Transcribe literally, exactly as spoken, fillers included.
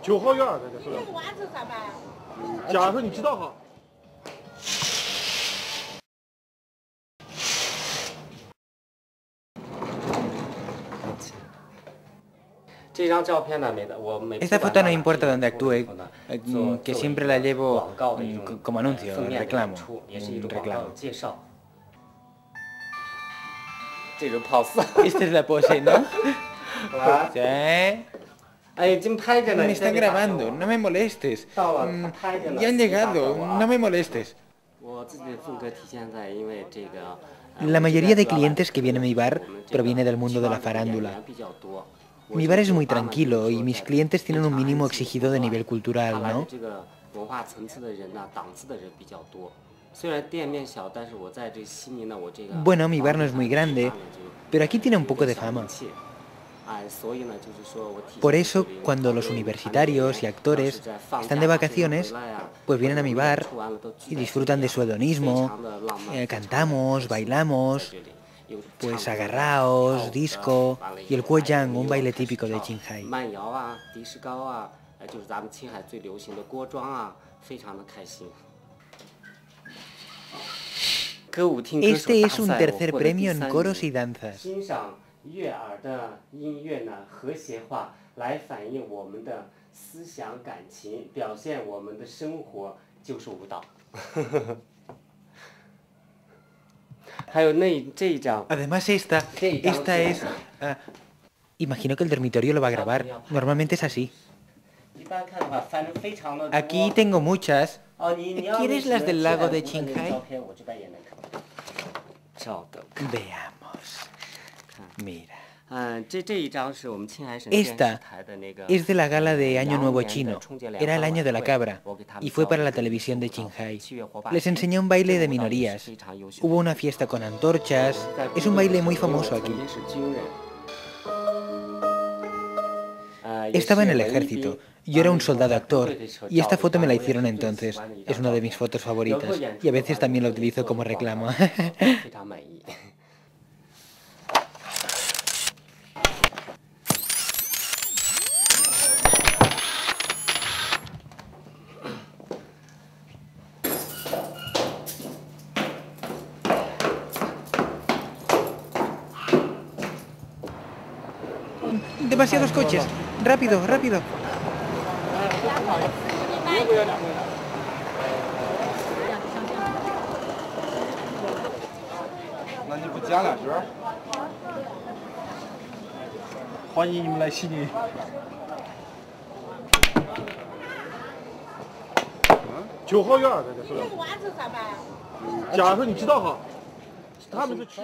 九号院在这是吧？ 娃子咋办？ 假如说你知道哈。 Esta foto no importa dónde actúe, que siempre la llevo como anuncio, reclamo, un reclamo. Esta es la pose, ¿no? Sí. Me están grabando, no me molestes. Ya han llegado, no me molestes. La mayoría de clientes que vienen a mi bar proviene del mundo de la farándula. Mi bar es muy tranquilo y mis clientes tienen un mínimo exigido de nivel cultural, ¿no? Bueno, mi bar no es muy grande, pero aquí tiene un poco de fama. Por eso, cuando los universitarios y actores están de vacaciones, pues vienen a mi bar y disfrutan de su hedonismo, eh, cantamos, bailamos, pues agarraos, disco y el guoyang, un baile típico de Qinghai. Este es un tercer premio en coros y danzas. Además esta, esta es... Uh, imagino que el dormitorio lo va a grabar. Normalmente es así. Aquí tengo muchas. ¿Quieres las del lago de Qinghai? Veamos. Mira. Esta es de la gala de Año Nuevo Chino. Era el año de la cabra y fue para la televisión de Qinghai. Les enseñé un baile de minorías. Hubo una fiesta con antorchas. Es un baile muy famoso aquí. Estaba en el ejército. Yo era un soldado actor y esta foto me la hicieron entonces. Es una de mis fotos favoritas y a veces también la utilizo como reclamo. Demasiados coches. Rápido, rápido. 九号院在这是吧？娃子咋办？假如说你知道哈，他们是。